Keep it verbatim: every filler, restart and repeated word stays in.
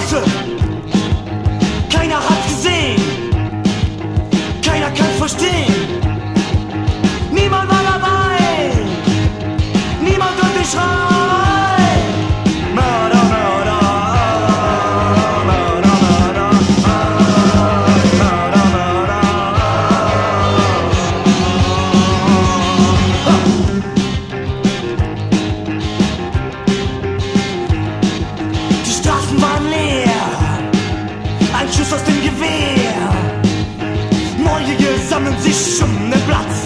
Straße. Keiner hat gesehen, keiner kann verstehen. Niemand war dabei, niemand konnte schreien. Mörder, Mörder, Mörder, Mörder, Mörder, Mörder. Die Straßen waren leer, ein Schuss aus dem Gewehr. Neugierige sammeln sich um den Platz.